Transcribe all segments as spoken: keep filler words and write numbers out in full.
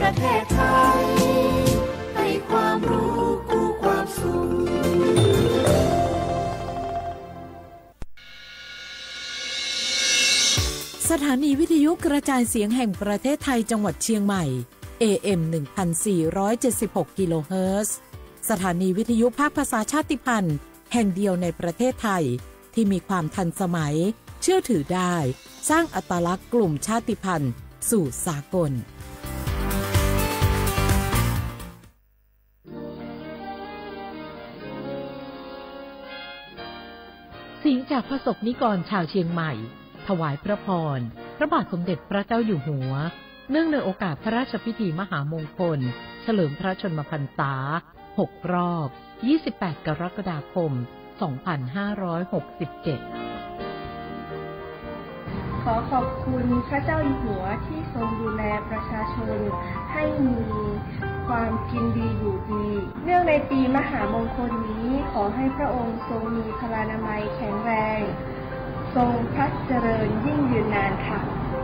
ประเทศไทยให้ความรู้คู่ความสุขสถานีวิทยุกระจายเสียงแห่งประเทศไทยจังหวัดเชียงใหม่ เอ เอ็ม หนึ่งพันสี่ร้อยเจ็ดสิบหก กิโลเฮิรตซ์ สถานีวิทยุภาคภาษาชาติพันธุ์แห่งเดียวในประเทศไทยที่มีความทันสมัยเชื่อถือได้สร้างอัตลักษณ์กลุ่มชาติพันธุ์สู่สากลเสียงจากพระสงฆ์นิกรชาวเชียงใหม่ถวายพระพรพระบาทสมเด็จพระเจ้าอยู่หัวเนื่องในโอกาสพระราชพิธีมหามงคลเฉลิมพระชนมพรรษาหกรอบยี่สิบแปดกรกฎาคมสองพันห้าร้อยหกสิบเจ็ดขอขอบคุณพระเจ้าอยู่หัวที่ทรงดูแลประชาชนให้มีความกินดีอยู่ดีเนื่องในปีมหามงคลนี้ขอให้พระองค์ทรงมีพลานามัยแข็งแรงทรงพระเจริญยิ่งยืนนานค่ะ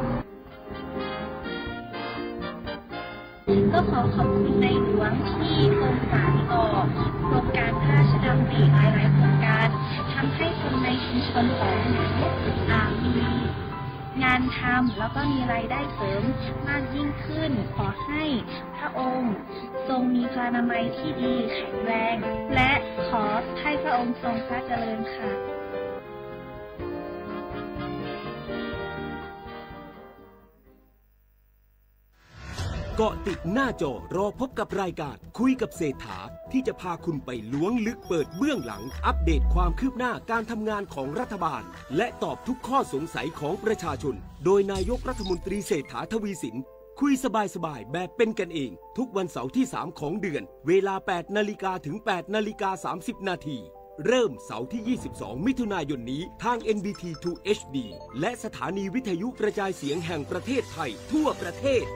ก็ขอขอบคุณในหลวงที่ทรงสานต่อโครงการพระราชดำริหลายๆโครงการทำให้คนในชุมชนของหนูมีงานทำแล้วก็มีรายได้เสริมมากยิ่งขึ้นขอให้พระองค์ทรงมีพลานามัยที่ดีแข็งแรงและขอให้พระองค์ทรงพระเจริญค่ะเกาะติดหน้าจอรอพบกับรายการคุยกับเศรษฐาที่จะพาคุณไปล้วงลึกเปิดเบื้องหลังอัปเดตความคืบหน้าการทำงานของรัฐบาลและตอบทุกข้อสงสัยของประชาชนโดยนายกรัฐมนตรีเศรษฐาทวีสินคุยสบายๆแบบเป็นกันเองทุกวันเสาร์ที่สามของเดือนเวลา แปดนาฬิกา ถึง แปดนาฬิกาสามสิบ นาทีเริ่มเสาร์ที่ยี่สิบสองมิถุนายนนี้ทาง เอ็น บี ที ทู เอช ดี และสถานีวิทยุกระจายเสียงแห่งประเทศไทยทั่วประเทศ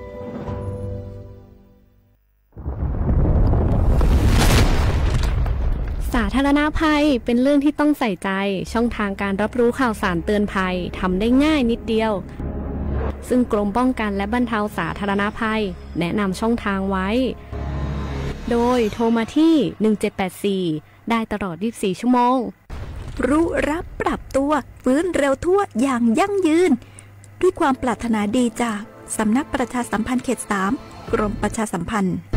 สาธารณภัยเป็นเรื่องที่ต้องใส่ใจช่องทางการรับรู้ข่าวสารเตือนภัยทำได้ง่ายนิดเดียวซึ่งกรมป้องกันและบรรเทาสาธารณภัยแนะนำช่องทางไว้โดยโทรมาที่หนึ่งเจ็ดแปดสี่ได้ตลอดยี่สิบสี่ชั่วโมงรู้รับปรับตัวฟื้นเร็วทั่วอย่างยั่งยืนด้วยความปรารถนาดีจากสำนักประชาสัมพันธ์เขตสามกรมประชาสัมพันธ์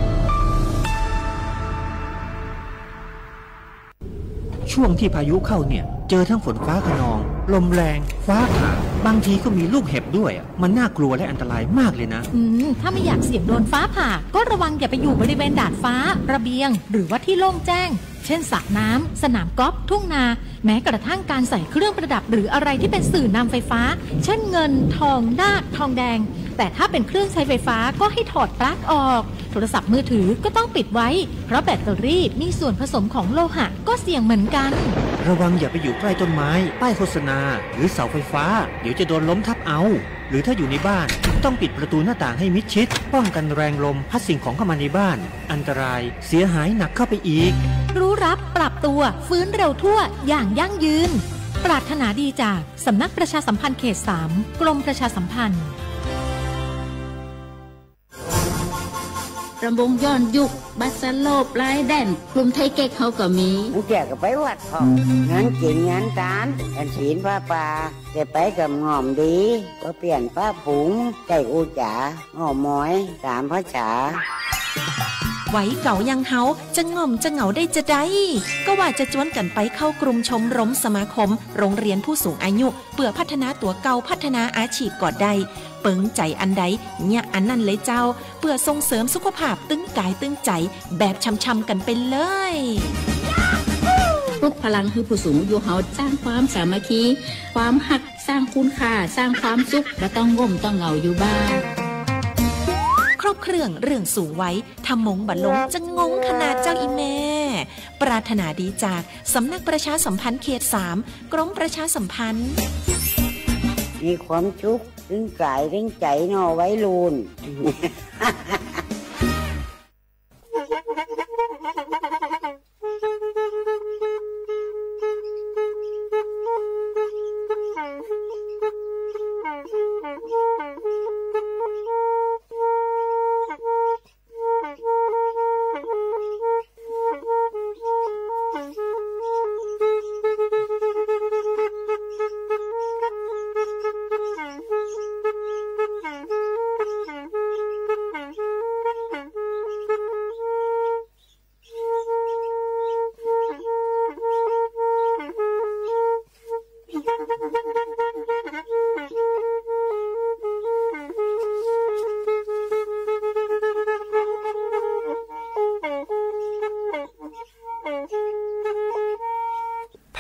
ช่วงที่พายุเข้าเนี่ยเจอทั้งฝนฟ้าคะนองลมแรงฟ้าผ่าบางทีก็มีลูกเห็บด้วยมันน่ากลัวและอันตรายมากเลยนะอืมถ้าไม่อยากเสี่ยงโดนฟ้าผ่าก็ระวังอย่าไปอยู่บริเวณดาดฟ้าระเบียงหรือว่าที่โล่งแจ้งเช่นสระน้ำสนามกอล์ฟทุ่งนาแม้กระทั่งการใส่เครื่องประดับหรืออะไรที่เป็นสื่อนำไฟฟ้าเช่นเงินทองนาคทองแดงแต่ถ้าเป็นเครื่องใช้ไฟฟ้าก็ให้ถอดปลั๊กออกโทรศัพท์มือถือก็ต้องปิดไว้เพราะแบตเตอรี่มีส่วนผสมของโลหะก็เสี่ยงเหมือนกันระวังอย่าไปอยู่ใกล้ต้นไม้ป้ายโฆษณาหรือเสาไฟฟ้าเดี๋ยวจะโดนล้มทับเอาหรือถ้าอยู่ในบ้านต้องปิดประตูหน้าต่างให้มิดชิดป้องกันแรงลมพัดสิ่งของเข้ามาในบ้านอันตรายเสียหายหนักเข้าไปอีกรู้รับปรับตัวฟื้นเร็วทั่วอย่างยั่งยืนปรารถนาดีจากสำนักประชาสัมพันธ์เขตสามกรมประชาสัมพันธ์รำวงย้อนยุคบัสโลบไล่แดนกลุ่มไทยเก๊กเขาก็มีผู้แก่ก็ไปวัดพองานกินงานทานกันศีลผ้าป่าจะไปกับงอมดีก็เปลี่ยนผ้าผุงใจอูจ๋าหอมม้อยสามภาษาไว้เก่ายังเฮาจะง่อมจะเหงาได้จะได้ก็ว่าจะจวนกันไปเข้ากลุ่มชมรมสมาคมโรงเรียนผู้สูงอายุเพื่อพัฒนาตัวเก่าพัฒนาอาชีพก่อได้เปิงใจอันใดเนี่ยอันนั้นเลยเจ้าเพื่อส่งเสริมสุขภาพตึงกายตึงใจแบบช้ำๆกันไปเลยปลุกพลังให้ผู้สูงอายุเฮาสร้างความสามัคคีความหักสร้างคุณค่าสร้างความสุขและต้องง่มต้องเหงาอยู่บ้านครบเครื่องเรื่องสูงไว้ทำมงบัดลงจะงงขนาดเจ้าอีแม่ปรารถนาดีจากสำนักประชาสัมพันธ์เขตสามกรมประชาสัมพันธ์มีความสุขถึงกายถึงใจนอไว้ลูน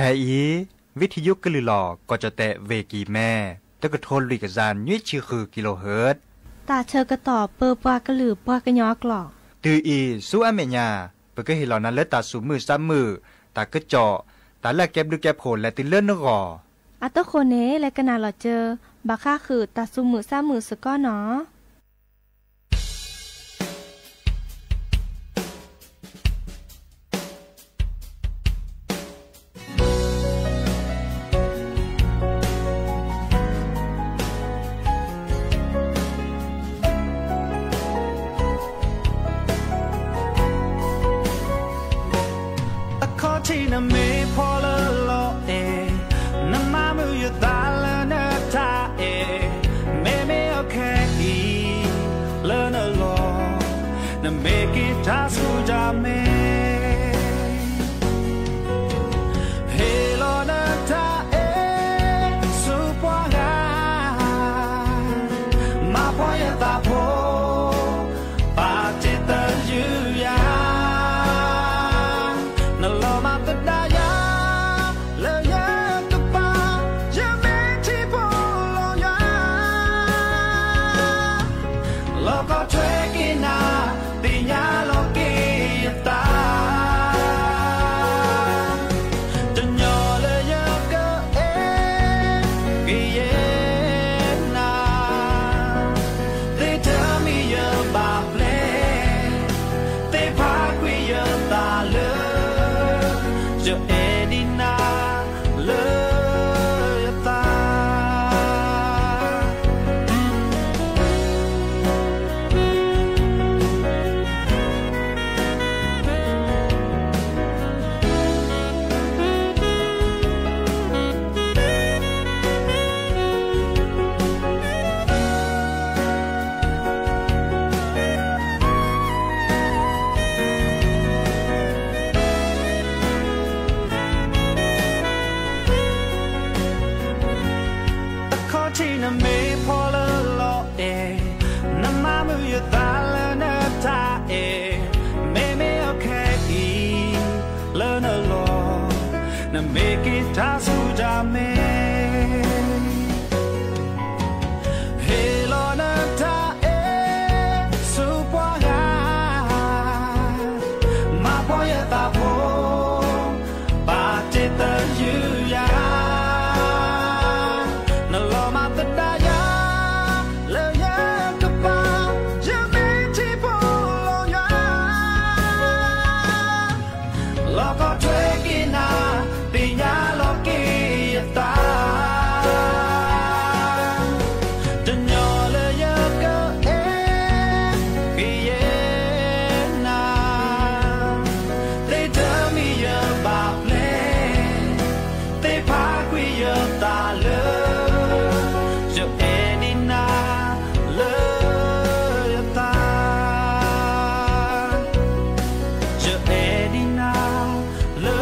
อีวิทยุกลือหลอก็จะแตะเวกีแม่ตะกะโทนลุยกะจานยี่ชื่อคือกิโลเฮิรตซ์ตาเชอกระต่อเปอปากระหลือปากระยอกหลอกตืออีสู้อเมญาเปก็เห็นเหล่านั้นและตาสูมือซ้ำมือตากระเจาะตาแลกแก็บดึกแก็บโผล่และติเลื่อนนกออัตโคเนและกะนาหลอเจอบาค่าคือตาสูมือซ้ำมือสก้อเนาะที่นั่นไม่พอเลยลอเอน้ำมามือตาละเนตาเอไม่ไม่โอเคอีเลนลอน้ำไม่กินท่าสู้จาเมเฮลอเนตาเอสู้ปวงามาพอยตาโพปาจิตยืยาMake it tasu jame Hello na ta e supwa ga ma po ya ta po ba te ta yu ya na lo ma ta da ya le ya ka pa ya me ti po lo ya lo ko twe ki na Pinya lo kita Denyo le ya ke e Piye na They tell me about play They park we ya ta le So any na le ya ta So any na le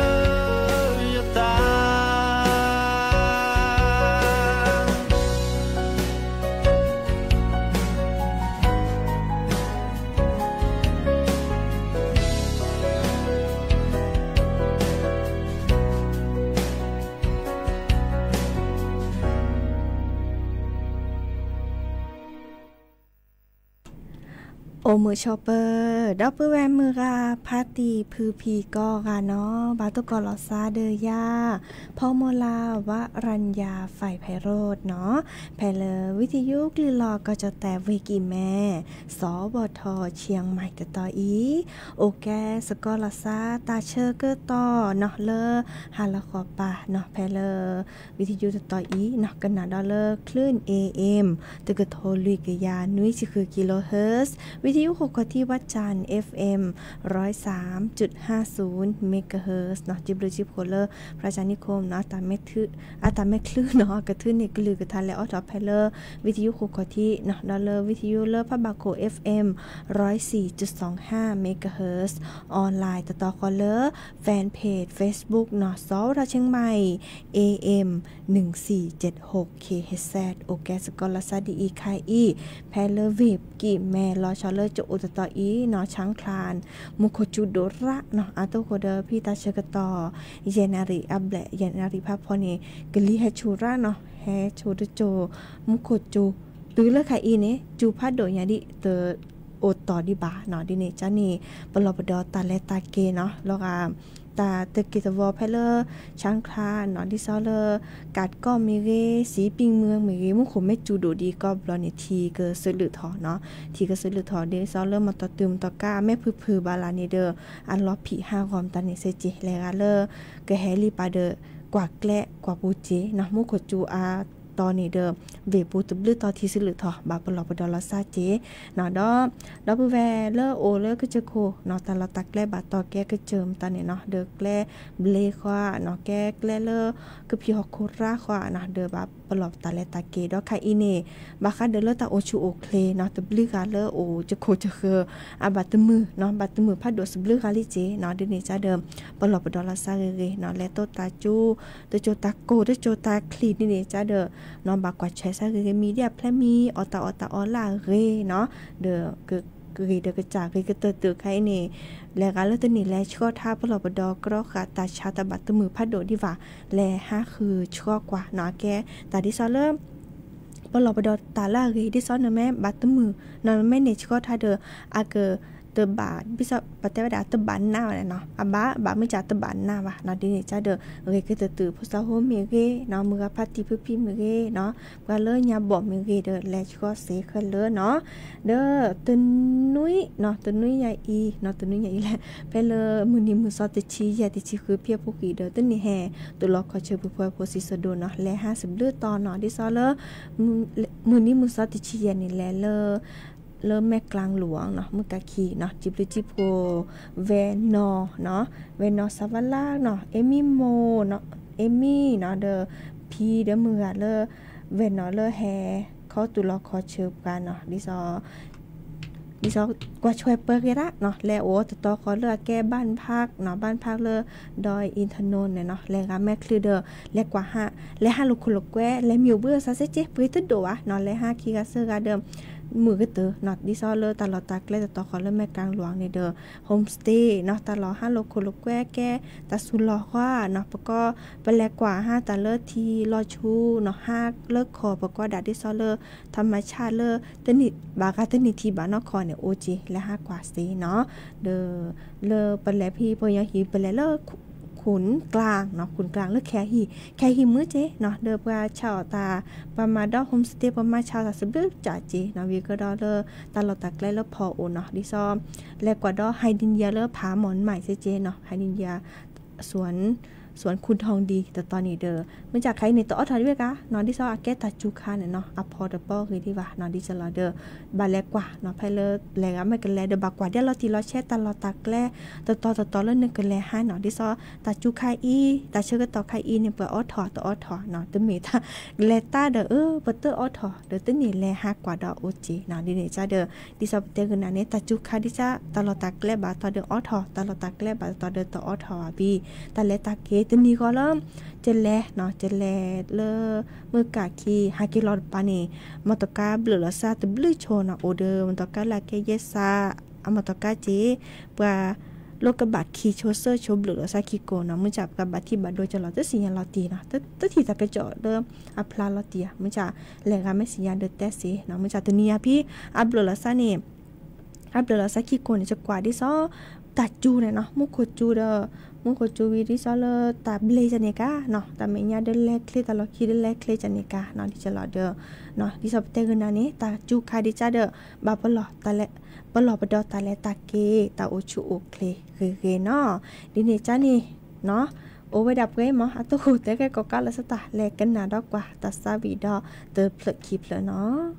โอมือชอปเปอร์ดับเบิลแวมมือกาพาตีพือพีกอกาเนาะบาตุกอลอซาเดยาพ่อโมลาวรัญญาฝ่ายไพโรดเนาะแพเลวิทยุกลือลอก็จะแต่เวกีแม่สบทเชียงใหม่ตะต่ออีโอแกสกอลอซาตาเชอร์เกอร์ต่อเนาะเลอฮาละขอปาเนาะแพเลวิทยุตะต่ออีเนาะกันนาดอเลอคลื่น เอ เอ็ม ตึกโทลุยกยานุ้ยสิคือกิโลเฮิรตซ์วิทยุหกกที่วัดจันทร์ เอฟ เอ็ม หนึ่งร้อยสามจุดห้าศูนย์ เมกะเฮิรตซ์เนาะจิบลูจิบโคเลอร์ประชานิคมเนาะตามแม่ทื่ออาตามแม่คลื่นเนาะกระทื่อนี่กลือกระทันและออทอเพลเลอร์วิทยุหกกที่เนาะดอลเลอร์วิทยุเลอร์พระบาโค เอฟ เอ็ม หนึ่งร้อยสี่จุดสองห้า เมกะเฮิรตซ์ออนไลน์ต่อต่อคอลเลอร์แฟนเพจ Facebook เนาะสวทเชียงใหม่ เอ เอ็ม หนึ่งสี่เจ็ดหก เค เอช แซด โอแกสกอลลาซาดีอีคายอีแพลเลอร์เวบกิแม่รอชอเลเลจะโอตตออีเนาะช้างคลานมุโคจูโดระเนาะอาโตโคเดพี่ตาเชกตอเยนาริอับแลเยนาริภาพพอนี่กะลีเฮชูระเนาะเฮชูดโจมุโคจูหรือเลค่ะอีนี่จูพัดโดยาดิเตอโอตอดิบาเนาะดิเนจานี่ปลอบดอตาเลตาเกเนาะแล้วก็ตาตะกิตวอเพลอช้างคลานเนาะดิซอเลกัดก็มีเรสีปิงเมืองมีเรมุขไม่จูโดดีก็บลอนี่ทีเกอซื้อหรือถอเนาะทีก็ซื้อหรือถอดิซอเลมาตอตึมตอก้าแม่พือบาลานี่เดออันล็อผีห้าความตันนี่เซจิแลกาเลกะแฮลีปาเดกว่าแกละกว่าปูเจเนาะมุขจูอาตอนนี้เดิมเวปูตบลือตอทีสิลือทอบาปลอปดอลซาเจเนาะดอดอบูแวเลอโอเลอก็จะโคเนาะตาลตักแกลบาตอแกก็เจิมตาเนี่ยเนาะเดอแกลเบลควาเนาะแกแกลเลอก็พี่ฮอกโคราควาเนาะเดอบาปลอบตาเลตาเกดอคาอีเนบาคาเดเลอตาโอชูโอเคลเนาะตบลือกาเลอโอจะโคจะเคออาบาตมือเนาะบาตมือพัดโดสบลือกาลิเจเนาะเดนี่จ้าเดิมปลอบดอลซาเรเนาะแลโตตาจูตโจตาโกตโจตาคลีนี่นี่จ้าเดอเนาะกว่าใช้ซะคือมีเดียแพลมีออตาออตาออลาเรเนาะเดอคือคือเดอกระจากคือเตอเตอใครนี่แล้วก็แล้วตนี่แลชั่วท่าปลอบดอกรอกาตาชาตบัตมือพัดโดดีว่าแลห้าคือชั่วกว่าเนาะแกตาดิซอเริ่มปลอบดอตาลาเรดิซอนแม่บัตมือนอนแม่เนี่ยชั่วท่าเดออาเกเตบาบิสปะเตวดาตบันหน้าเนาะอาบะบะไม่จัดตบันหน้าวะเนาะดิเนี่ยจ้าเดอเรก็เตตือพุทธโฮมเมเรเนาะมือพัดที่พึ่งพี่เมเรเนาะก็เลยยาบอกเมเรเดอแลชก็เสกเลยเนาะเด้อตุนนุ้ยเนาะตุนนุ้ยใหญ่อีเนาะตุนนุ้ยใหญ่อีแหละไปเลยมือนี้มือซอติชีใหญ่ติชีคือเพียผู้กี่เดอตุนนี่แห่ตัวล็อกขอเชื่อผู้ป่วยโพสิสโดเนาะแลห้าสิบเลือดตอนเนาะดิซอเลอมือนี้มือซอติชีใหญ่นี่แลเลอเริ่มแม่กลางหลวงเนาะมือกะขีเนาะจิบลิจิโพเวนอเนาะเวนอซาวาล่าเนาะเอมิโมเนาะเอมี่เนาะเดอพีเดอมือเลอเวนอเลอแฮเขาตุลอคอเชิบกันเนาะดิซอดิซอกว่าช่วยเปิกเลยละเนาะแล้วโอ้ตต่อขอเลือกแก้บ้านพักเนาะบ้านพักเลอดอยอินทนนท์เนี่ยเนาะแล้วก็แม่คลีเดอร์แล้วกว่าห้าและห้าลูกคนลูกแก้และมิวเบอร์ซาเซเจปุ้ยตึดโดะเนาะและห้าคีกาเซอร์กาเดิมมือก็เตอเนาะดิซอเลอตลอดตากและต่อขอเลือกแม่กลางหลวงเนี่ยเด้อโฮมสเตย์เนาะตลอดห้าลูกคนลูกแก้แก้ตาสุลอว่าเนาะแล้วก็ไปแลกว่าห้าตาเลิศทีรอชูเนาะห้าเลิกคอแล้วก็ดัดดิซอเลอธรรมชาติเลอตนิบากาตนิทีบานครเนี่ยโอจีและห้ากว่าสีเนาะเดอเลอปแลพี่ปยหีปแลเลอขุนกลางเนาะขุนกลางเลอแค่หีแค่หีมือเจเนาะเดอปลาชาวตาประมาดอโฮมสเตย์ประมาชาวตาสบึกจ่าเจเนาะวีก็ดอเลอตลอดตะไกลเลอพอโอเนาะดิซอมและกว่าดอไฮดินยาเลอผาหมอนใหม่เซเจเนาะไฮดินยาสวนสวนคุณทองดีแต่ตอนนี้เด้อเมื่อจากใครในตัวออทอด้วยกะนอนที่ซออาเกตาจูคาเนี่ยเนาะอัพพอร์ตเปิลคือที่ว่านอนที่จะรอเด้อบาแลกว่าเนาะไพเลอร์แลกไม่กันแลเด้อบากว่าเดี๋ยวเราทีเราแช่ตลอดตากแลต่อต่อต่อต่อแล้วนึงกันแลให้เนาะที่ซอตาจูคาอีตาเชื่อก็ต่อคาอีเนี่ยเปิดออทอต่อออทอเนาะตัวมีท่าแลต้าเด้อเออเปิดเตอร์ออทอเด้อตัวนี้แลห้ากว่าดอกโอจีเนาะดิเนี่ยจ้าเด้อที่ซอเตกันนั้นเนี่ยตาจูคาที่จะตลอดตากแลบาต่อเด้อออทอตลอดตากแลบาต่อเด้อต่อออทอบีตาเลตาเกตัวนี้ก็เริ่มเจเลเนาะเจเลเลมือกาคีฮากิลอดปานีมอตกาเบลลซาตบลือโชนะโอเดอร์มอตกาลาเกเยซาอมอตกาเจปะโลกบัตคีโชเซอร์โชเบลลซาคิโกเนาะมือจับกับบัตที่บัตโดยจะเราจะสิญญาลอตีนะตตทีตะกระจอเดิมอัพลาลอตีมือจับแหลกาไม่สิญญาเดเตสิเนาะมือจับตัวนี้พี่อับลลซานี่อับลลซาคิโกเนี่ยจะกว่าที่ซอตัดจูเนี่ยเนาะมุโคจูเดอมุโคจูวีดิซอเลตาเบลจันเนกาเนาะตาเมียเดลเล็กคลีตาลอคีเดลเล็กคลีจันเนกาเนาะดิจะรอเดอเนาะดิซอเตกันนานี้ตาจูคาดิจาเดอบาปลอตาเลปลอปดอตาเลตาเกตาโอชูโอเคคือเกเนาะดิเนจานี่เนาะโอไว้ดับเกมออะตุคูเตกก็กาลสตาแลกันนาดอกว่าตาซาวีดอเตอเพลคีเพลเนาะ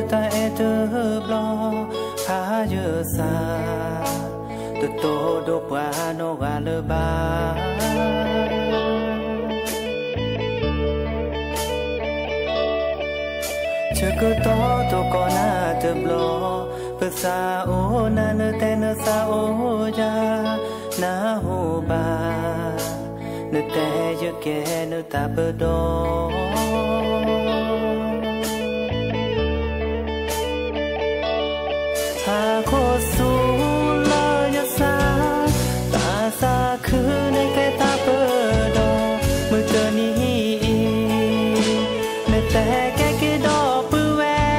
ตาเอเตอร์บลอพาเยอะซาตัวโตโดปวาโนกาเลบาเชก็โตโตก็น่าเตบลอภาษาโอนาเนเตเนซาโอจานาโฮบาเนแต่เยอะแกเนตาเบดอหาโคสูลอยสาตาสาคือในแก่ตาเปิดอมือเจอนี้ในแต่แก่กิดอปือแว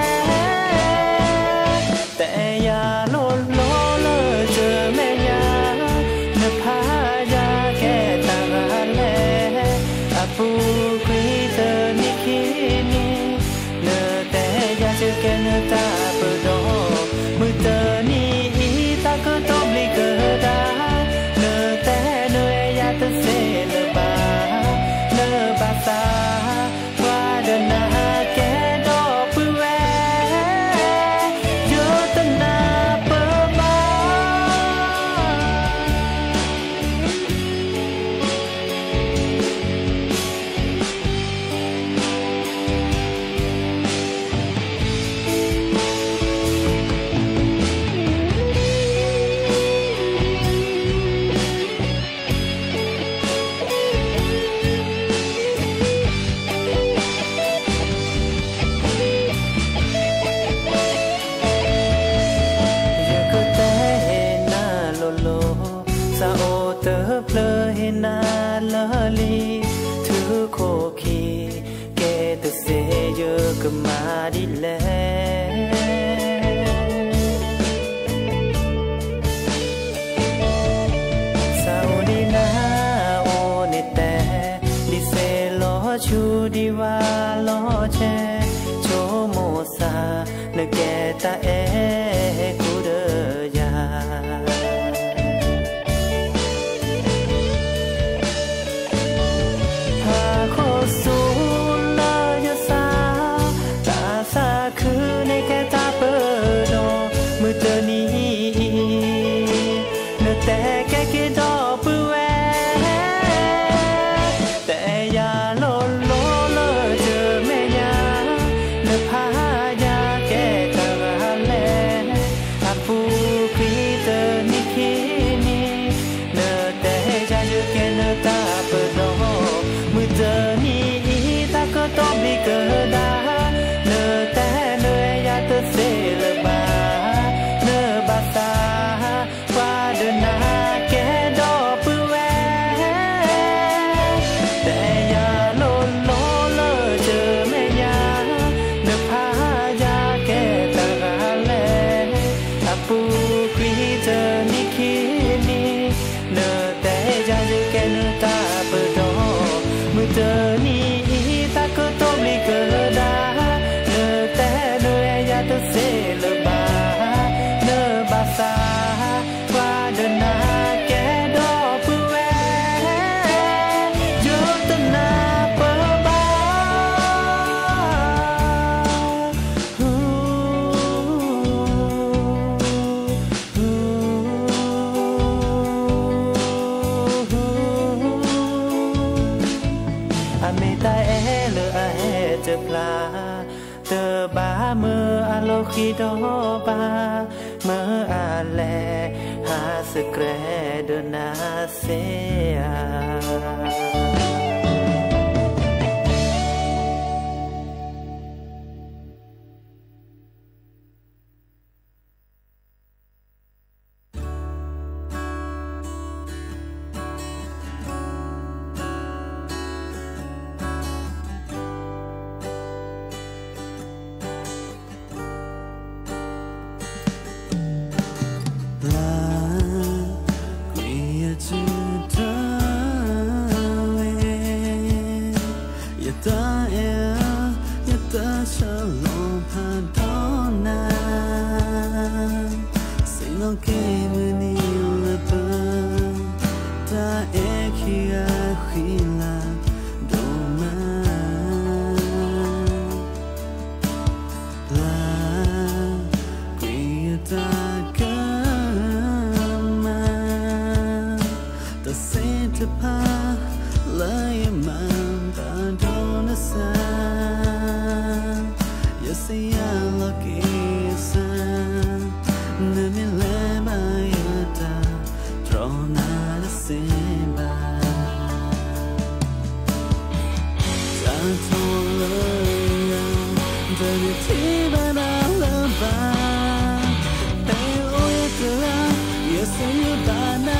แต่อย่าโลดโลเลยเจอแม่ยาในพายาแก่ตาแลอาปูคุยเจอนิคินีเนแต่ยาเจอแก่เนตาเปิดอมือเตอนี่ตาก็ต้องบลิกเดาเนอแต่เนอยาตเสลบาเนอบาตาวาเดนาแกดอปือแวโยตนาเปบานาลาลีถือโคคีแกตเสเยอะก็มาดิแลสาวดีนาโอเนแต่ดิเซลอชูดีวาลอเชโชโมซาเนแกตาเอกูเดยาสูลอยสาตาสาคือในแก่ตาเปิดอมือเจอนี้เนแต่แก่กิดอปือแวแต่อย่าโลดโลเลยเจอแม่ยาเนพายาแก่ตาแลอาปูครีเตอนิคินีเนแต่ยาเยอะแก่เนตาเปิดอมือเจอนี้ก็ต้องบลิกดาเนอแต่เนยาตเสลบาเนอบาตาวาเดนาแกดอปือแวแต่อย่าโลดโลเลยเจอแม่ยาเนพายาแกตาแลอาปูครีเจอนิคินีเนอแต่ยาเจอแกเนตาเปิดอมือเจอนี้ก็ต้องบลิกดาเนอแต่เนยาตเสลบาเนอบาตาวาเดนาแกดอปือแวโยตนาเปบาอเมตาเอเลอเอเจปลาเตอบาเมื่ออาโลคิดอบาเมื่ออาแลหาสเกรเดนาเซีย La จะพาเลยมาตาโดนสาอย่าเสียลกิสาเนื้อไม่เล่มาอย่าตาตรอนาละเสบาจะทนเลยเดินที่บ้านเราบ้าแต่โอ้ยกระอย่าเสียบ้านนั้น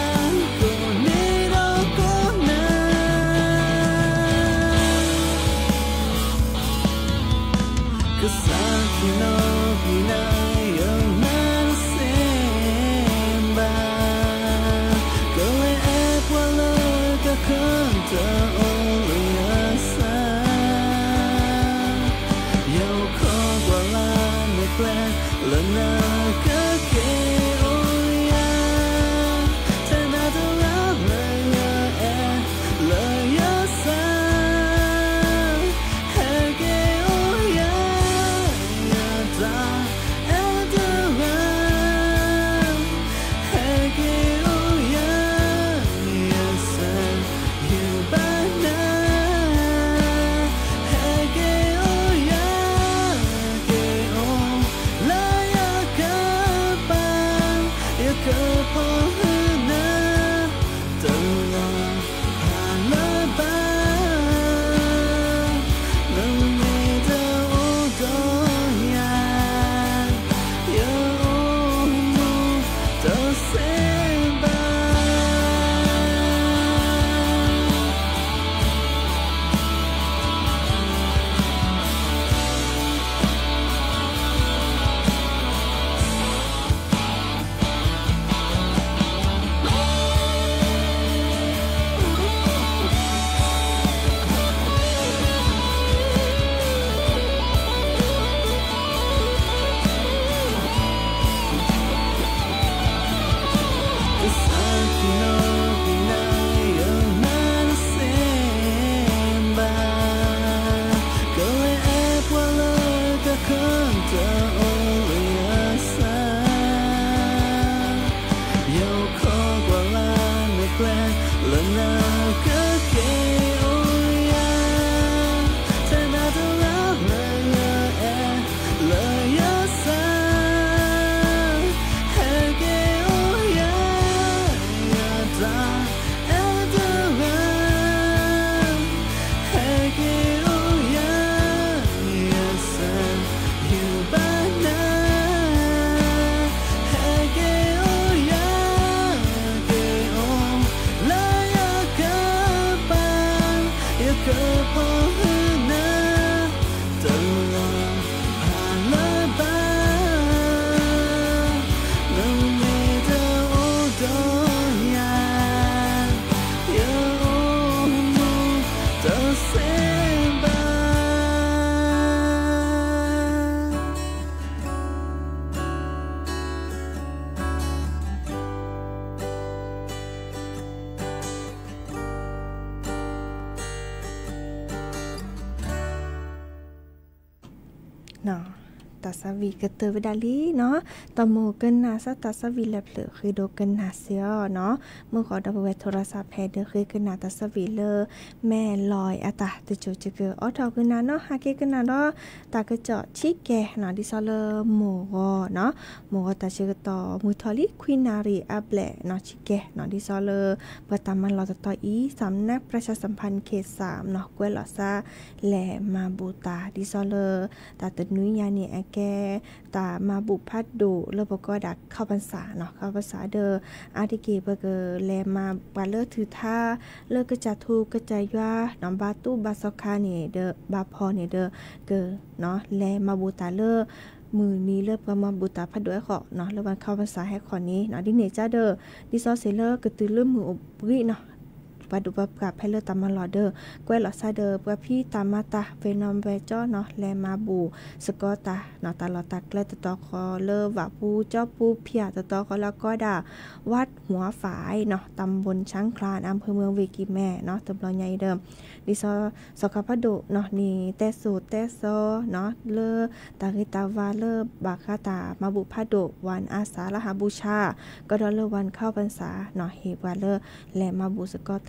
Sakino pinayo man semba Kole epwalo kakanta oliasa Yo kogwala nekle lana kake oya Tanado la laya e laya sa เนาะตัสวีกเตอร์วิดาลีเนาะตอโมเกินนาซะตัสวีแลบเหลือคือโดเกินนาเซียเนาะเมื่อขอดับเวทโทรศัพท์แพดเดอคือเกินนาตัสวีเลอแม่ลอยอะตาตะโจจะเกอออทอเกินนาเนาะฮาเกเกินนาเนาะตากะเจาะชิแกเนาะดิซอเลโมโกเนาะโมโกตาเชกตอมุทอลิควินารีอับแลเนาะชิแกเนาะดิซอเลปะตามันรอตะตออีสำนักประชาสัมพันธ์เขตสามเนาะกวยลอซาแลมาบูตาดิซอเลตาตะนุยยานี่แอแกตามาบุพัดดูเลปก็ดักเข้าพรรษาเนาะเข้าพรรษาเดออาทิเกเบเกอแลมาบาเลอถือท่าเลิกกระจาทูกระจายว่าน้องบาตู้บาซอคาเนี่ยเดอบาพอเนี่ยเดอเกอเนาะแลมาบูตาเลอมือนี้เลิกก็มาบูตาพัดด้วยขอเนาะแล้ววันเข้าพรรษาให้ขอนี้เนาะดิเนจ้าเดอดิซอเซเลอร์กระตือเริ่มมืออบริเนาะปัดดูปับกับให้เลือตามมาหลอเดอร์กวยหลอซาเดอร์ว่าพี่ตามมาตาเวนอมเวจ้อเนาะแลมาบูสกอตาเนาะตาหลอตักและตะตอคอเลอว่าปูเจ้าปูเพียตะตอคอแล้วก็ด่าวัดหัวฝายเนาะตำบลช้างคลานอำเภอเมืองเวกิแม่เนาะตำบลใหญ่เดิมดิซอสกพัดดุเนาะนี่เตสูเตโซเนาะเลอตาริตาวาเลอบาคาตามาบุพัดดุวันอาสาฬหบูชาก็ดอเลอวันเข้าพรรษาเนาะเฮวาเลอและมาบูสกอตา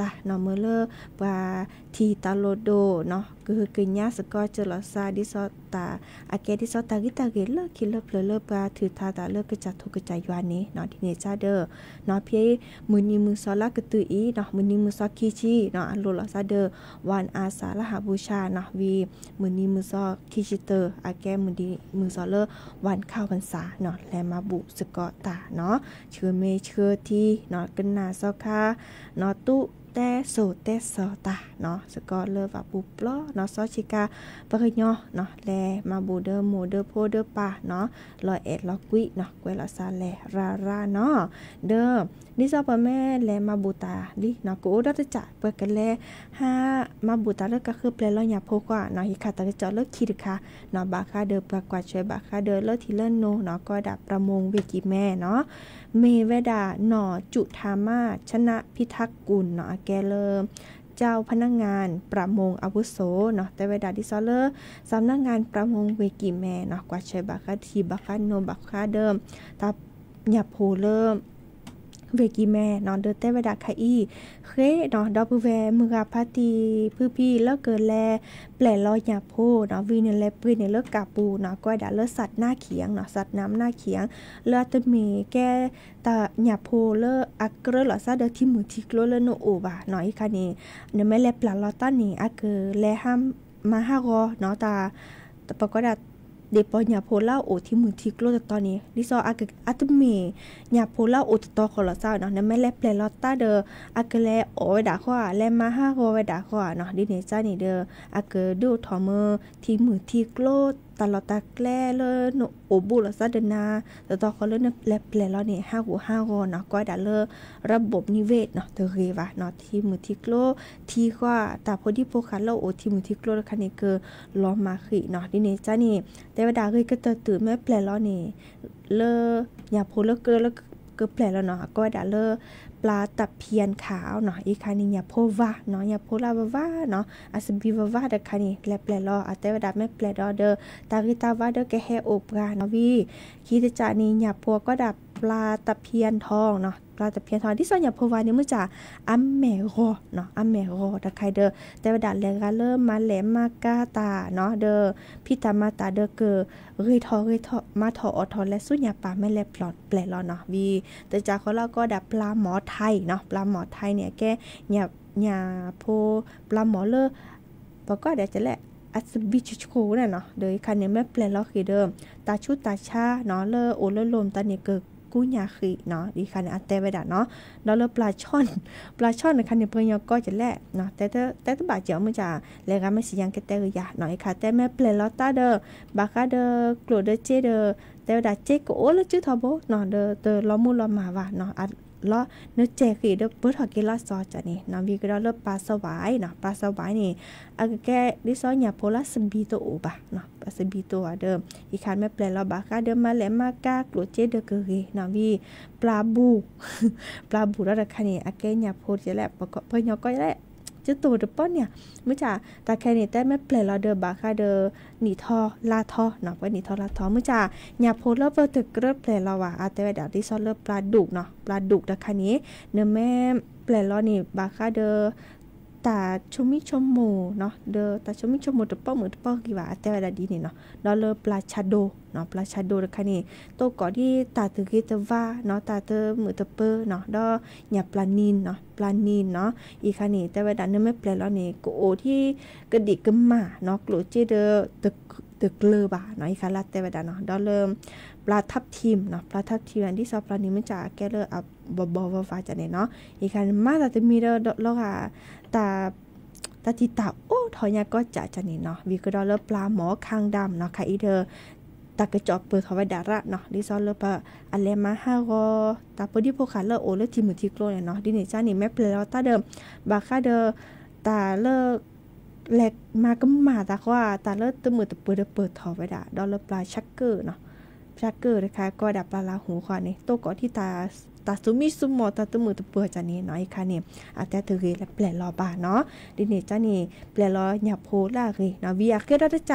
ะเนาะเมื่อเลอปาทีตาโลโดเนาะคือกินยาสกอเจลซาดิซอตาอาเกดิซอตากิตาเกเลคิเลเพลเลปาถือทาตาเลกจัดทุกใจยานนี้เนาะที่เนจาเดอเนาะเพียมือนีมือซอลากตืออีเนาะมือนีมือซอคีชีเนาะอันโลลาซาเดอวันอาสาฬหบูชาเนาะวีมือนีมือซอคีชิเตอร์อาแกมือดีมือซอเลวันเข้าพรรษาเนาะแลมาบุสกอตาเนาะเชื่อเมเชื่อทีเนาะกันนาซอคาเนาะตุแต่โซแต่ซอตาเนาะสกอเลว่าปุปลอเนาะซอชิกาปะกยอเนาะแลมาบูเดอโมเดอโพเดอปาเนาะลอยเอ็ดลอกุยเนาะกวยลาซาแลราราเนาะเด้อนี่ซอปะแม่แลมาบูตาดิเนาะกูดัตจะเปิดกันแลหามาบูตาเลิกก็คือแปลลอยาโพกว่าเนาะฮิคาตะจะเลิกคิดค่ะเนาะบาคาเดอปากว่าช่วยบาคาเดอเลิกที่เลิศโนเนาะก็ดับประมงวิกิแม่เนาะเมเวดาหนอจุธามาชนะพิทักษ์กุลเนาะแกเลิมเจ้าพนักงานประมงอาวุโสเนาะแต่เวลาดิซอเลอร์สำนักงานประมงเวกิแม่เนาะกว่าใช้บักคาทีบักคาโนบักคาเดิมตาหยับโพเริ่มเวกิแม่นอนเดินแต่เวลาคาอีเคเนาะดอปเวมือพาตีพื้นพี่แล้วเกิดแลแปลลอยหยับโพเนาะวีเนเลปืนในเลิกกาปูเนาะก็ด่าเลิกสัตว์หน้าเขียงเนาะสัตว์น้ำหน้าเขียงเลือดตะเมแกตาหยับโพเลออักเกอร์หล่อซาเดอที่มือทิกโลเลโนโอบะเนาะอีคานี่เนไม่แลปลาลอต้านี่อักเกอร์แลห้ามมาห้ารอเนาะตาแต่ปก็ด่าเดปอญาโพล่าโอที่มือทิกโลตอนนี้ดิซออากอัตเมญาโพล่าโอตตอขอลอซาเนาะนั่นไม่แลแปลลอตตาเดออากแลโอไว้ด่าข้อแลมาห้าโอไว้ด่าข้อเนาะดิเนจ้านี่เดออากดูทอมเมอที่มือทิกโลตลอดตาแกล้เลโนโอบุลซาเดนาแต่ตอเขาเล่นแลแปลลอนี่ห้าหูห้าโอเนาะก็ด่าเลระบบนิเวศเนาะเตเรวะเนาะที่มือทิกโลที่ก็ตาพอดีโพคันเราโอที่มือทิกโลคันนี้เกอลอมาขีเนาะดิเนจ้านี่แต่ว่าด่าเคยก็ตื่นแม่แปลลอนี่เลอย่าโพเลเกอแล้วก็แปลแล้วเนาะก็ด่าเลปลาตะเพียนขาวเนาะอีกคันนี้อย่าโพวะเนาะอย่าโพลาวะวะเนาะอาสบิวะวะเด็กคันนี้แลแปลลออาแต่ว่าด่าแม่แปลดอเดอตากิตาวะเดอแกแฮโอปราเนาะวีคิดจะนี่อย่าโพก็ดับปลาตะเพียนทองเนาะปลาตะเพียนทองที่ส่วนอย่าโพวานี่มื้อจ่าอัมแมโรเนาะอัมแมโรตะไคเดอแต่ว่าด่าแลกาเริ่มมาแหลมมากาตาเนาะเดอพิตามาตาเดอเกอเรยทอเรยทอมาทออทอและสุญญาปาแม่แลปลอดแปลลอเนาะวีแต่จากเขาเราก็ดับปลาหมอไทยเนาะปลาหมอไทยเนี่ยแกอย่าอย่าโพปลาหมอเลอปก็เดี๋ยวจะแหละอัสบิชโคน่ะเนาะโดยคันเนี่ยแม่แปลลอคือเดิมตาชุตาชาเนาะเลอโอเลอลมตาเนี่ยเกิดกูยาขีเนาะดีคันอันเตไว้ด่าเนาะแล้วเลปลาช่อนปลาช่อนในคันเนี่ยเพิ่นยก็จะแลเนาะแต่แต่แต่ตบาดเจียวมันจะแลก็ไม่สิยังกะแต่ยาเนาะอีค่ะแต่แม่เปลลอตาเดอบาคาเดอกลัวเดเจเดแต่ด่าเจก็โอแล้วจื้อทอบ่เนาะเดเดลอมูลอมาว่าเนาะล้อเนื้อเจขีเดเปิดหอกิลาซอจ้ะนี่น้ำวีก็ได้เลือปลาสวายเนาะปลาสวายนี่อาแกดิซออย่าโพลาสบีโตโอบะเนาะปลาสบีโตเดิมอีคันแม่แปลเราบาคาเดิมมาแหลมมากากลัวเจเดเกเรน้ำวีปลาบูปลาบูแล้วแต่คันนี่อาแกอย่าโพจะแหละประกอบเพิ่นยอก็แหละจะตัวเดป้อนเนี่ยมื้อจ่าตาแค่นี่แต่แม่แปลเราเดอบาคาเดอหนีทอลาทอเนาะว่าหนีทอลาทอมื้อจ่าอย่าโพแล้วเปิดตึกเริ่มแปลเราอ่ะอาแต่ว่าดาที่ซอเริ่มปลาดุกเนาะปลาดุกตะคันนี้เนื้อแม่แปลเรานี่บาคาเดอตาชมิชมโมเนาะเดอตาชมิชมโมตะป้อมือตะป้อกี่ว่าแต่ว่าดาดีนี่เนาะดอเลอปลาชาโดเนาะปลาชาโดตะคันนี้โตก่อที่ตาตึกิตะว่าเนาะตาเตอมือตะเปอเนาะดอหยาปลานินเนาะปลานินเนาะอีคันนี้แต่ว่าดาเนื้อแม่แปลเรานี่โกโอที่กระดิกกึมมาเนาะกลัวเจเดอตึกตึกเลอบาเนาะอีคันละแต่ว่าดาเนาะดอเริ่มปลาทับทิมเนาะปลาทับทิมอันที่ซอปลานี้มันจะแกเลออับบอบอฟ้าจะเนี่ยเนาะอีคันมาแต่จะมีเดอแล้วค่ะตาตาติตาโอ้ทอยาก็จะจะนี่เนาะวีก็ดอเลอปลาหมอคางดำเนาะค่ะอีเดอตากระจอกเปิดเขาไว้ดาระเนาะดิซอเลอปะอันเลมาห้ารอตาพอดีพวกขาเลอโอเลอทีมือทีโกลเนี่ยเนาะดิเนจ้านี่แม่เปลแล้วตาเดิมบาค่าเดอตาเลอแหลกมาก็มาตาว่าตาเลอตมือตะเปิดเปิดถอไว้ดาดอเลอปลาชักเกอร์เนาะชักเกอร์นะคะก็ดับปลาลาหูควานี่โตก่อที่ตาตาสุมิสุโมตาตมือตะเปิดจานี่เนาะอีค่ะนี่อาแต่เธอเรและแปลลอบาเนาะดิเนจ้านี่แปลลอหยาโพล่าเรเนาะวิอาเกดจะแต่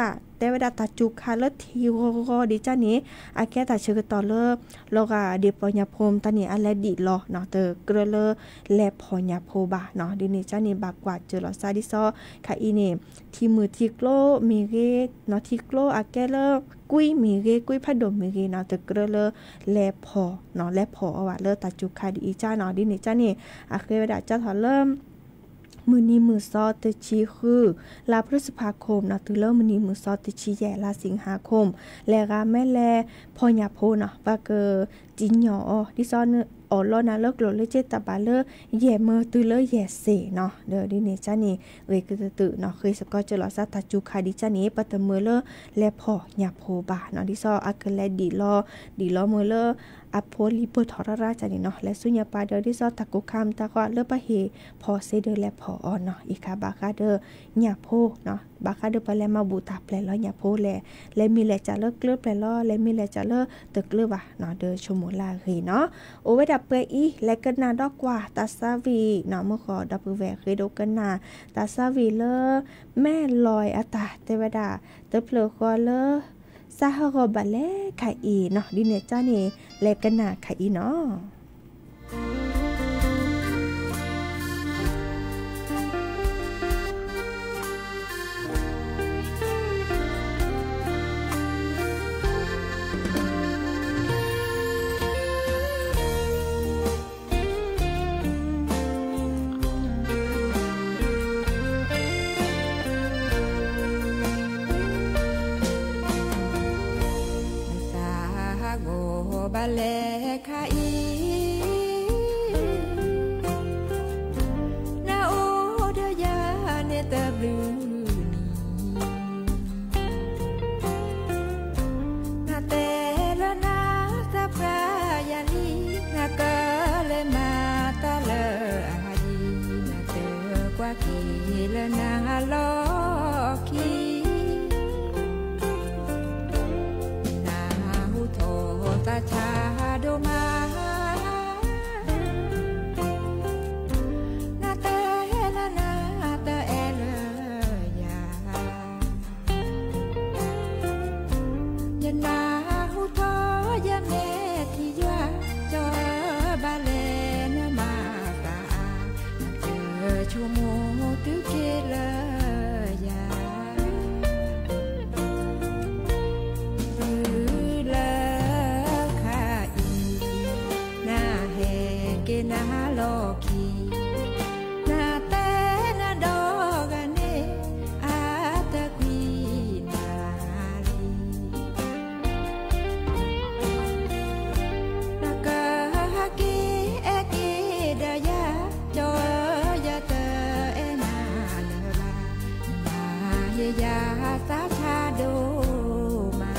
แต่เวลาตาจุคาเลทีก็ดีจ้านี้อาแกตาเชื่อต่อเลโลกาเดียปอยาพมตานี่อะไรดีลอเนาะเตอเกลือเลแลพอยาโพบาเนาะดีนี่จ้านี่บากกว่าเจอลอซาดิซอค่ะอีนี่ที่มือที่โกลมีเกเนาะที่โกลอาแกเลกุ้ยมีเกกุ้ยพัดดมมีเกเนาะเตอเกลือเลแลพอเนาะแลพอเอาว่าเลตาจุคาดีจ้าเนาะดีนี่จ้านี่อาเคเวลาจ้าถอเริ่มมือนี้มือซอตชีคือลาพฤษภาคมเนาะตือเริ่มมือนี้มือซอตชีแย่ลาสิงหาคมและกาแม่แลพอหยาโพเนาะว่าเกอจินหยอดิซอนอ๋อล้อนะเลิกโลเลเจตาบาเลแย่มือตือเลแย่เสเนาะเด้อดิเนจ้านี่เอ้ยคือตื่นเนาะเคยสกอเจลอซาตาจูคาดิจ้านี่ปะตะมือเลและพอหยาโพบาเนาะดิซออาเกแลดีลอดีลอมือเลอโพลิเปอร์ทอราจานี่เนาะและสุญญาปาเดอดิซอตะกุคามตะกว่าเลปะเฮพอเซเดอและพอออนเนาะอีกาบาคาเดอหยาโพเนาะบาคาเดอไปแล้วมาบูตาแปลล้อหยาโพแลและมีแลจะเลิกเลือแปลล้อและมีแลจะเลิกตึกเลือว่ะเนาะเดอชโมลาเฮเนาะโอเวดับเปอีและกันนาดอกกว่าตาซาวีเนาะเมื่อขอดับแหวกเคยดูกันนาตาซาวีเลแม่ลอยอตาเทวดาเตเพลกอเลซาฮารอบาเลไคอีเนาะดิเนจ้านี่และกันนาไคอีเนาะบาเลคาอีนาโอเดยาเนตบลูนาเตลนาตาพรายาลีนากาเลมาตาเลอาดีนาเตกว่ากีเลนาโลกีตาชาโดมานาเตละนาเตเอเลยายานาหูทอยาเมที่ยาจอบาเลนมาตาเจอชั่วโมงตุเกเลยานาโลกีนาเตนาดอกเนอาตะกีนาลีนากะฮักกีเอกีดายาจอยาเตเอนาเลบานาเฮยาสาชาโดมา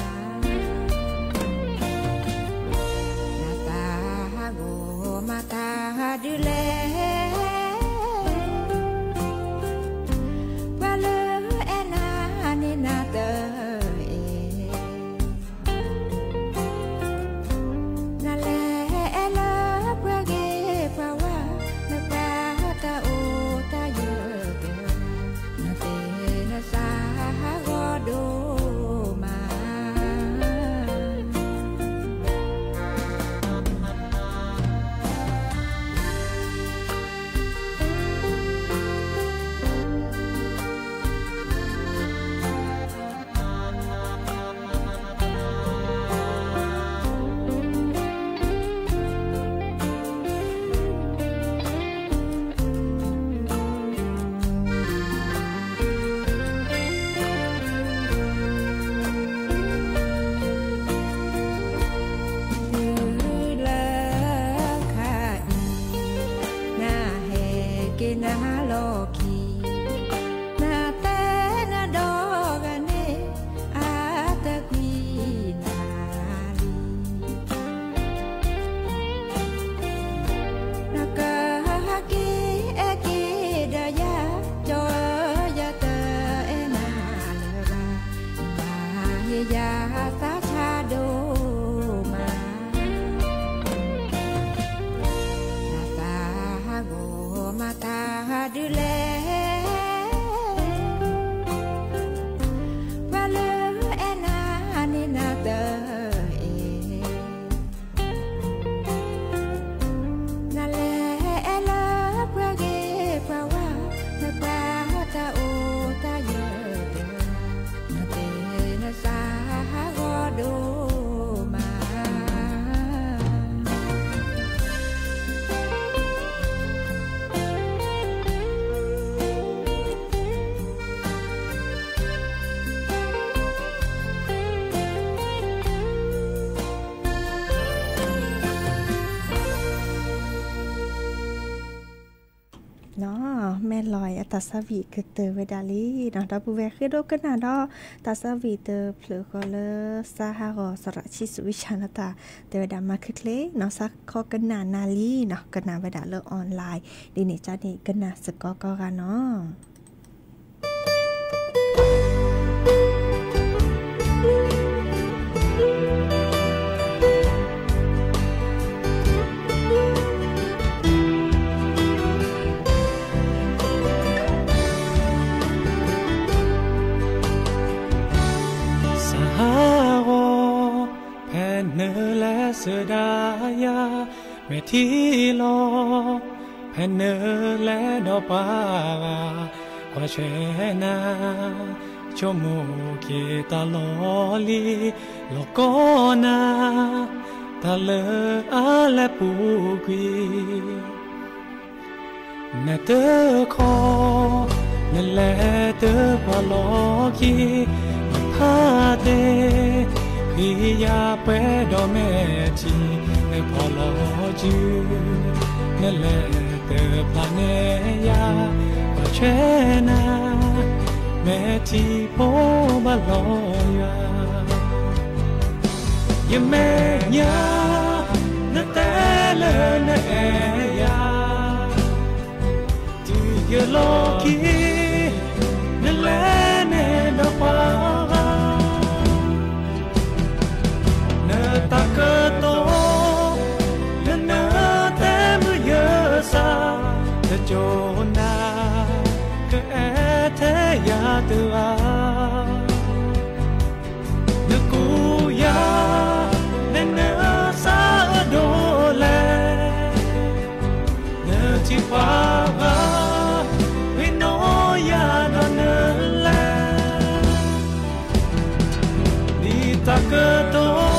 นาตาโกมาตาดูแลว่าเลอแอนานี่นาเตอเอนาแลเอเลปะเกปะว่านาตาตาโอตาเยอะเตนาเตนาสาโกโดมาแม่ลอยอัตสวีคือเตอเวดาลีเนาะดาบูแวคือโดกันนาดอตาสวีเตอเพลก็เลสาฮารอสระชิสวิชานตาเตเวดามาคือเคลเนาะซักข้อกันนานาลีเนาะกันนาเวดาเลออนไลน์ดีนี่จ้านี่กันนาสกอก็กันเนาะเสดายาเมทีโลแผ่นเนและดอกปากว่าเชนาชมูเกตาลอลีโลกนาตาเลอาและปูกีเนเตอคอเนแลเตอพาลอกีพาเตพี่ยาเปดอเมจีเนพอลอจูเนเลเตพลาเนยาปะเชนาเมทีโพบาลอยายเมยาเนเตเลเนเอยาตูเยโลกีเนเลเนดอปาตากโตเนเนเตมเยสาเตโจนาเกเอเทยาตัวเนกูยาเนเนสาโดเลเนจิปาวาวิโนยาดอนเลดีตากโต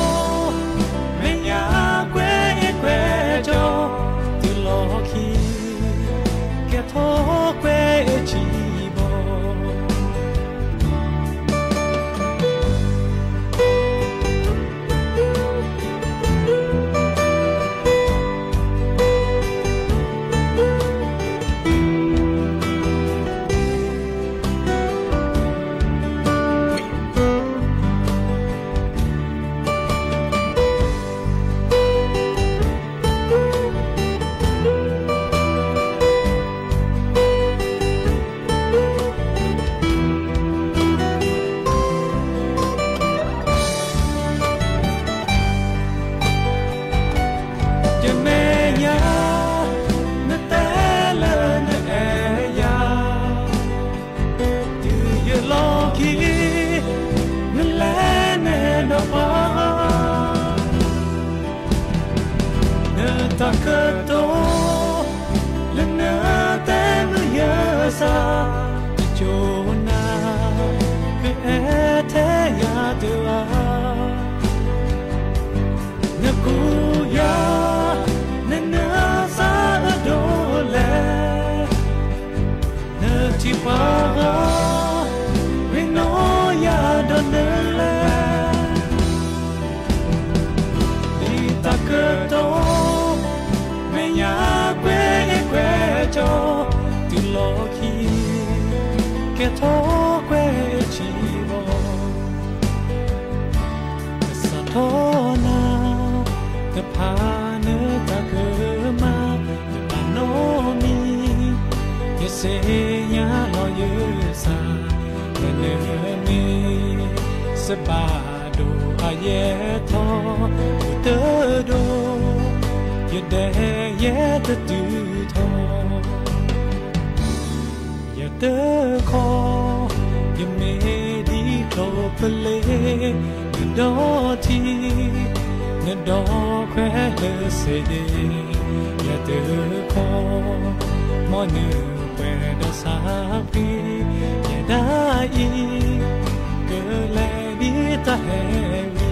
โอ้เกจีโบตากโตเลเนเตมเยสาโจนาเกเอเทยาตัวเนกูยาเนเนสาโดเลเนจิปาวาวิโนยาดอนเลดีตากโตโจตุโลคีเกโทเกจีโบสะโทนาเตพาเนตะเกมาเตปาโนมีเยเซญาลอยซาเนเนมีสบาโดอาเยโทเตโดเยเดเยตะตูเตอคอยเมดีโคเพลนดอทีนดอแควเลเสเดยเตอคอมอเนเปดสาปียดาอีเกเลดีตาเฮวี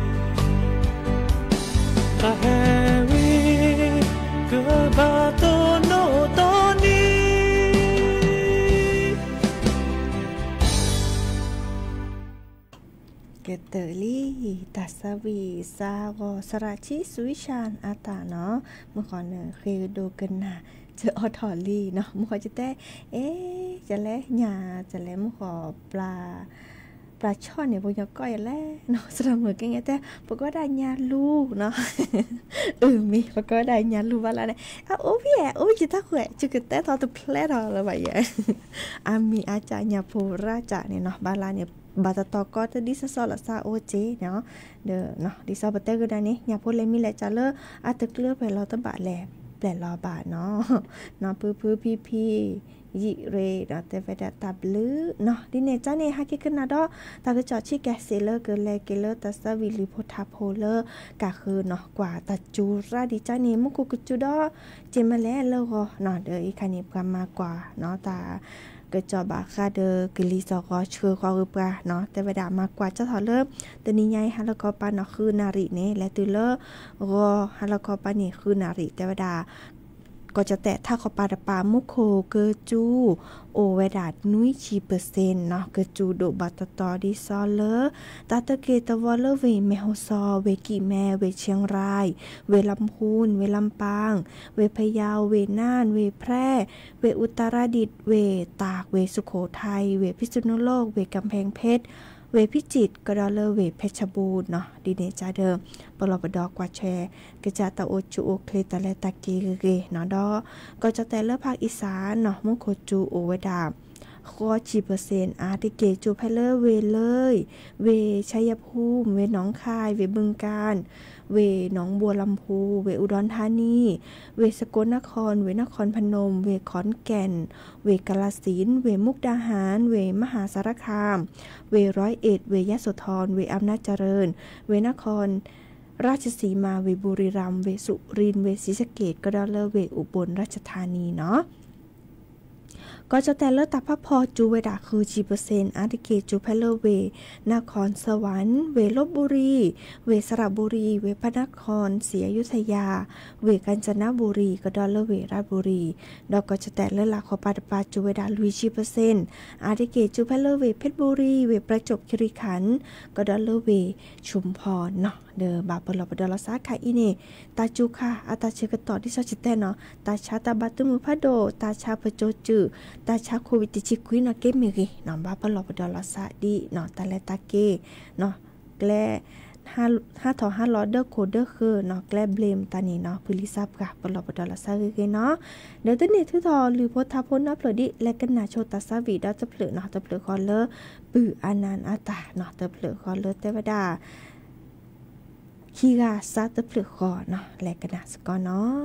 ตาเฮวีเกบาโตโนโตนีเกเตอรี่ตัสวีซากอสราชิสุวิชานอาตาเนาะเมื่อก่อนเนี่ยคือโดกันนะเจอออทอรี่เนาะเมื่อก่อนจะแต่เอ๊ะจะแล้วหญ้าจะแล้วเมื่อก่อนปลาปลาช่อนเนี่ยพวกยาก้อยแล้วเนาะสำหรับเหมือนกันไงแต่พวกก็ได้หญ้าลูกเนาะเออมีพวกก็ได้หญ้าลูกว่าแล้วเนี่ยอ่ะโอ้พี่แอ๋โอ้จิตาแขวะจุกแต่ทอตุเพลทออะไรแบบนี้อามีอาจารย์ยาโพราจาเนี่ยเนาะบาลาเนี่ยบาตตอก็จะดิสซอลซาโอเจเนาะเด้อเนาะดิซอบัตเตอร์ก็ได้นี่อย่าพูดเลยมีแหละจะเลออาตึกเลือไปรอตบะแหลแปลรอบาเนาะเนาะพื้นๆพี่ๆยิเรเนาะแต่เวดาตับลือเนาะดิเนจ้าเนี่ยฮักกิกันนะดอตาก็จอดชิแกเซเลอร์เกเลเกเลอร์ตัสวิลิโพทาโพเลอร์กะคือเนาะกว่าตาจูราดิจ้าเนี่ยมุกุกุจูดอเจมาแล้วเลอเนาะเด้ออีคันนี้กันมากกว่าเนาะตาก็จอบาคาเดอกลิซอกอเชื่อความอุปราเนาะแต่เวลามากกว่าจะถอดเลิกตัวนี้ใหญ่ฮะแล้วก็ปาเนาะคือนาริเนี่ยและตัวเลิกก็ฮะแล้วก็ปานี่คือนาริแต่เวลาก็จะแตะถ้าเขาปาดปามุโคเกจูโอเวดาดนุ้ยชีเปอร์เซ็นต์เนาะเกจูโดบัตตอดิซอเลอตาตะเกตวอลเลเวเมโฮซอเวกิแมเวเชียงรายเวลำพูนเวลำปางเวพะเยาเวน่านเวแพร่เวอุตรดิตถ์เวตากเวสุโขทัยเวพิษณุโลกเวกำแพงเพชรเวพิจิตรกระดอเลเวเพชรบูรณ์เนาะดีเนจาเดิมปลอบดอกว่าแชกระจาตาโอจูโอเคลตะเลตะเกเกเนาะดอก็จะแต่เลือกภาคอีสานเนาะมุโคจูโอเวดาคอจีเปอร์เซ็นต์อาร์ติเกจูไพเลอร์เวเลยเวชัยภูมิเวหนองคายเวบึงกาฬเวหนองบัวลำพูเวอุดรธานีเวสกลนครเวนครพนมเวขอนแก่นเวกาฬสินธุ์เวมุกดาหารเวมหาสารคามเวร้อยเอ็ดเวยโสธรเวอำนาจเจริญเวนครราชสีมาเวบุรีรัมย์เวสุรินทร์เวศรีสะเกษก็ได้เลเวอุบลราชธานีเนาะก็จะแต่เลือดตาพักพอจูเวดาคือจีเปอร์เซ็นต์อาร์ติเกจูไพเลเวนครสวรรค์เวลบบุรีเวสระบุรีเวพระนครศรีอยุธยาเวกาญจนบุรีก็ดอลเลเวราชบุรีดอกก็จะแต่เลือดหลักของปาตปาจูเวดาลุยจีเปอร์เซ็นต์อาร์ติเกจูไพเลเวเพชรบุรีเวประจวบคีรีขันธ์ก็ดอลเลเวชุมพรเนาะเดอบาปลอบดอลซาคาอิเนตาจูค่ะอาตาเชกต่อที่ซอจิแต่เนาะตาชาตาบัตมือพะโดตาชาพโจจือตาชาโควิดจิกุยเนาะเกมิริเนาะบาปลอบดอลซาดีเนาะตาเลตาเกเนาะแกลห้าห้าถอห้าล้อเดอร์โคเดอร์คือเนาะแกลเบลมตานี่เนาะพลิซับค่ะปลอบดอลซาเกเนาะเดี๋ยวตัวนี้ทื่อทอหรือโพธาพ้นนับเลยดิและกันนาโชตาซาวีดาจะเปลือกเนาะจะเปลือกคอเลอร์ปื้ออานันอาตาเนาะจะเปลือกคอเลอร์เทวดาคีกาซาตะเปลือกคอเนาะและกระดาษสกอเนาะ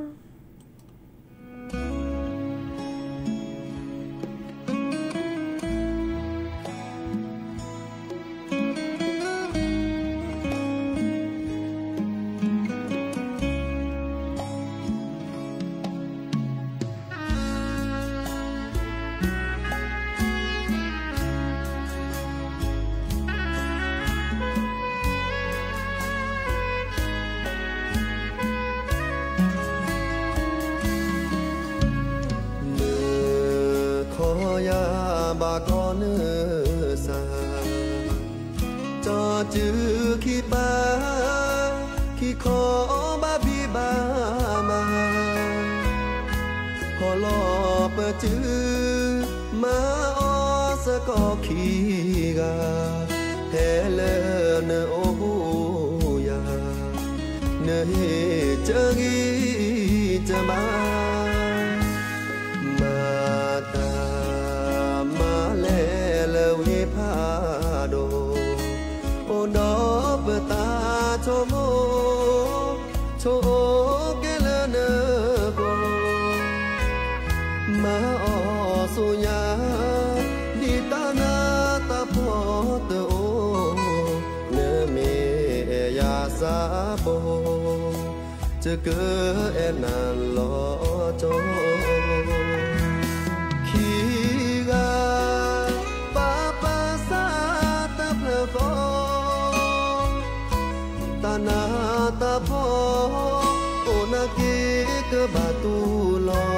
จือขี้ปาขี้ขอบาพี่บามาพอลอเปจือมาออสก็ขี้กาเฮเลเนโอหูยาเนเฮเจกีจะมามาตามาเลเลวิพาโดโอดอเปตาโชโมโชเกลเนโกมาออสุญาดิตานาตาพอเตโอเนเมยาซาโปจะเกอเอนันลอโจขีกาปาปาซาตาเพลโกตานาตาพอโอนาเกกบาตูลอ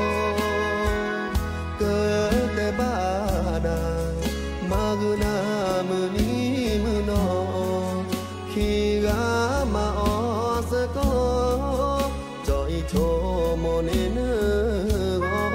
เกิดแต่บาดามากุนามือนี้มือนอโมเนเนกอ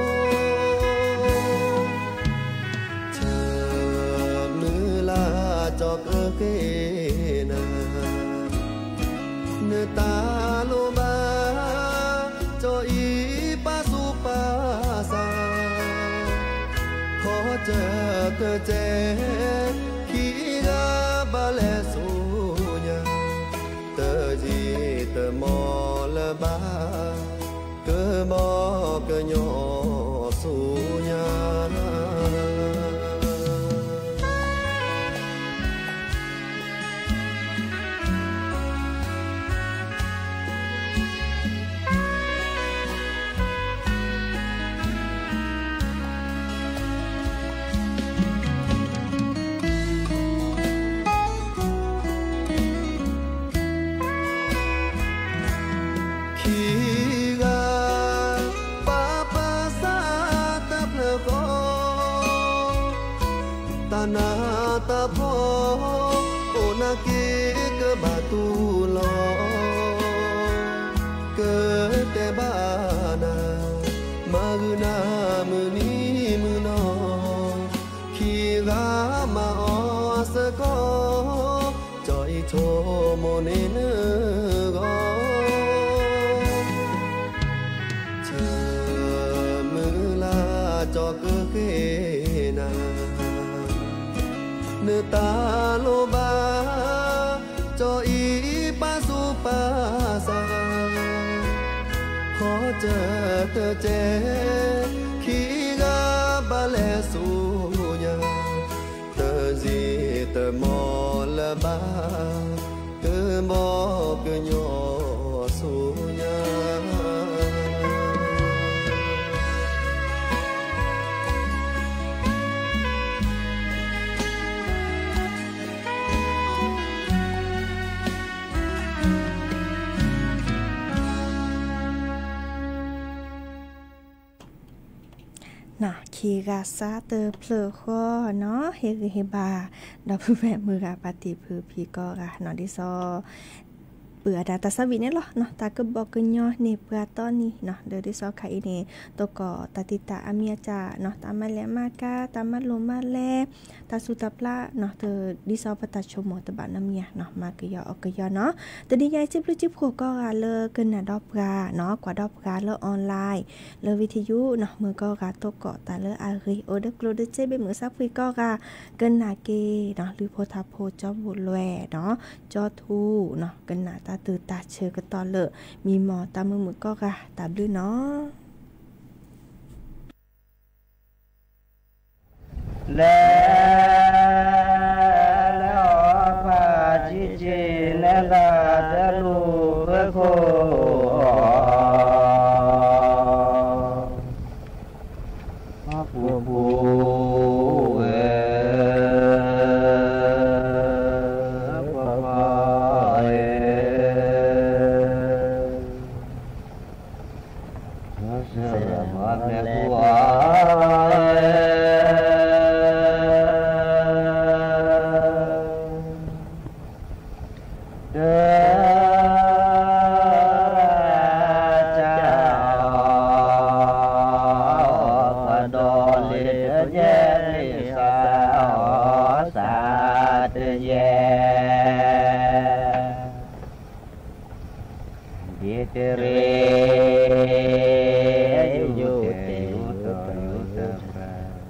เธอมือลาจอกเอเกนาเนตาโลบาจออีปาสุปาสาขอเจอเธอเจขีกาบาเลสูญาเตอจีเตอมอละบาเกอบอกเกยอสูญานาตาพ่อโอนาเกกบาตูลอเกิดแต่บ้านามากืนามือนี้มือนอขี่กามาออสกอจอยโชโมเนเนกอเธอมือลาจอกเกเกนาเนตาโลบาจออีปาสุปาสาขอเจอเธอเจขีกาบาเลสูญาเธอจีเธอมอละบาเธอบอกเกยอสูญาน่ะคีกาซาเตอเพลอข้อเนาะเฮคือเฮบาดอกผู้แม่มือกาปฏิพือพีก็กะเนาะดิซอเปื่อดาตาสวิเนี่ยหรอเนาะตาก็บอกกันย่อเนเปื่อตอนนี้เนาะเดี๋ยวดิซอไข่เนตัวก่อตาติตาอาเมียจ่าเนาะตามาแลมากาตามาลมาแลตาสุตาปลาเนาะเธอดิซอปตาชมตบานาเมียเนาะมากะยออกะยอเนาะตะดียายจิบลุจิบขัวก็กะเลอกันน่ะดอกกาเนาะกว่าดอกกาเลอออนไลน์เลอวิทยุเนาะมือก็กะตัวก่อตาเลออาริโอเดกโลเดเจเบมือซับฟิก็กะกันน่ะเกเนาะหรือโพธาโพจอบุแลเนาะจอทูเนาะกันน่ะตาตือตาเชื่อกันตอนเลอมีหมอตามือมือก็กะตาบลือเนาะแล้วแล้วพาจิเจนกาตะลูเบโคปูปูเอปะปะเอสระมาเนกัวเรยุยุเตยุตยุต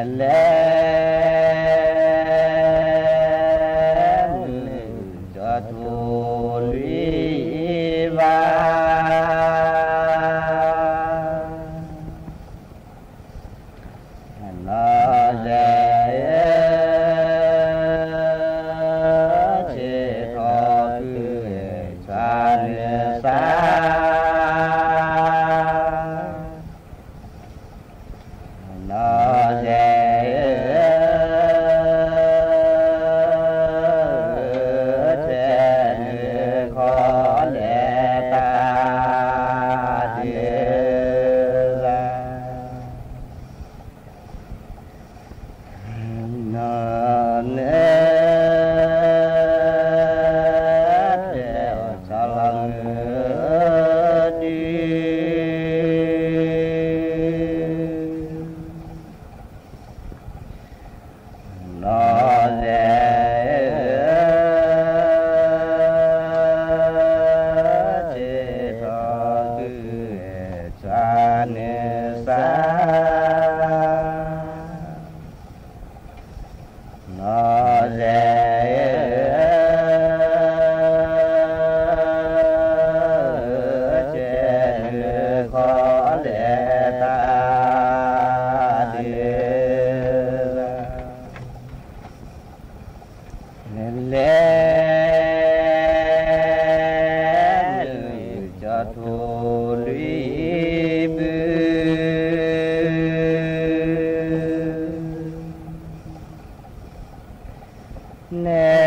แลจะทูลวิวานาเจเจทอคือชาเนสานาเจเจขอแลตาเดลานาเนเดชะลังดีนาเดเจทอคือชาเนสานาเดเจขอแลตาเดลาแลจะทูลวิบูแน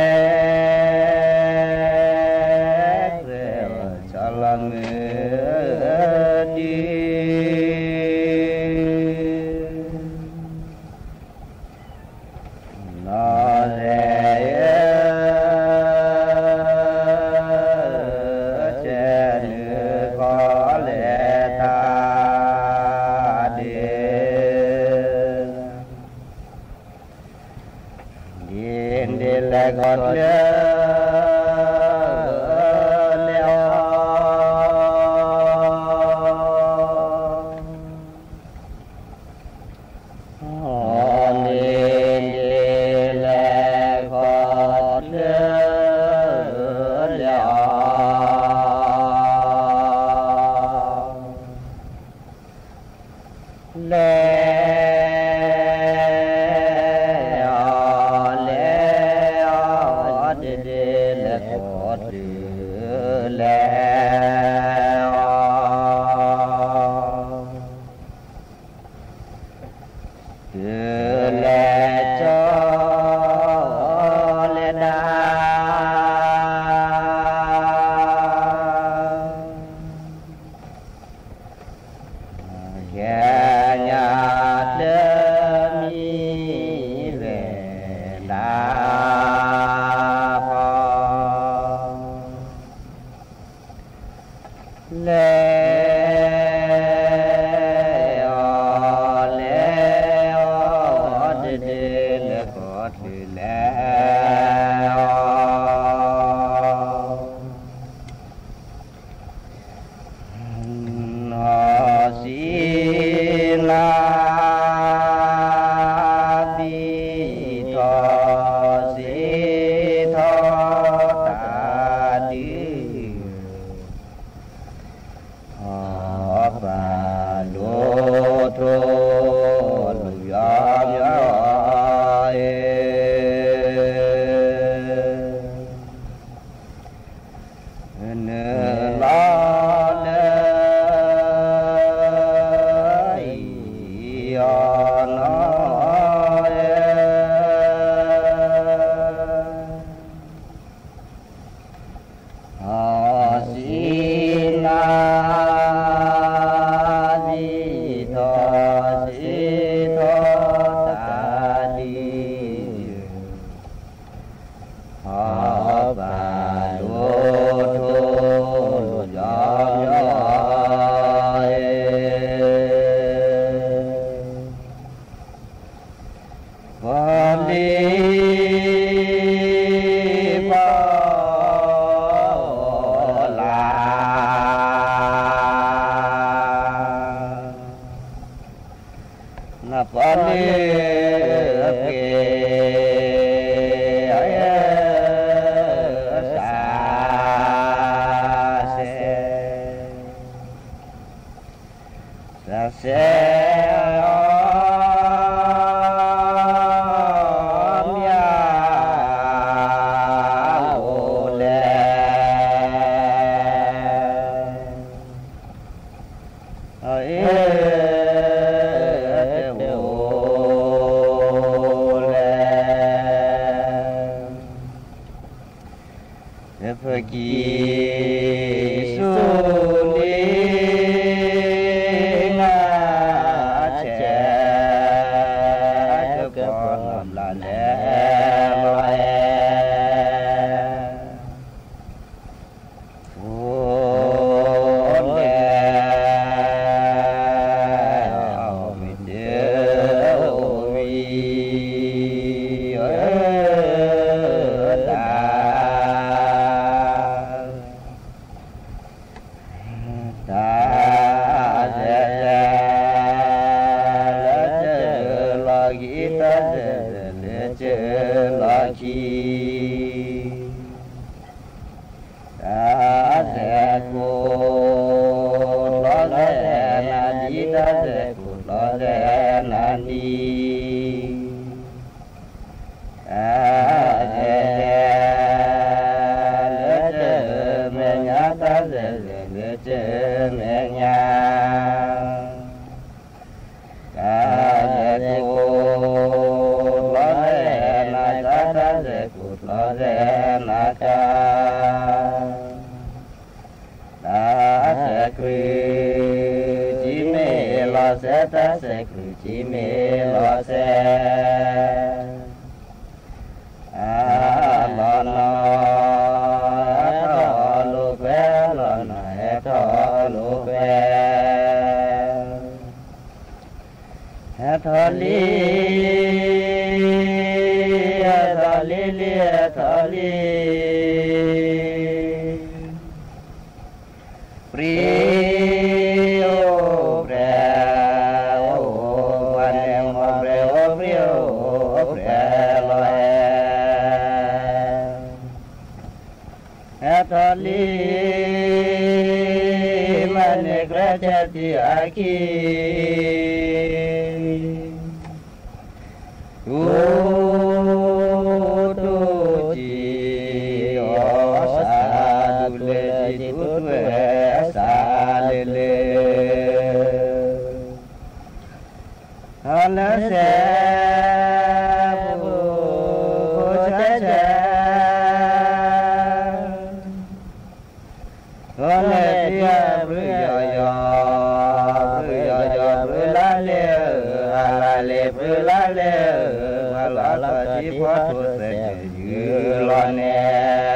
เรชะลังดีนาเรเจขอแลตาเดยินดีและกอดเลือแล้วยินดีและกอดเลือแล้วแล้วแล้วเดเดและกอดเลือแล้วเดือและจอและดาแค่ญาติมีเวลาพอแล้วแล้วเดเดและกอดแล้วนาสีลาบีทอสีทอตาดีอปาโลโทลุยามยาเอเนลาเนยานาเออาสีนาดีทอสีทอตาดีอาบาโลโทยามยาเอวันดีปาลา na pali ke sa se sa se la la la la la la la la la la la la la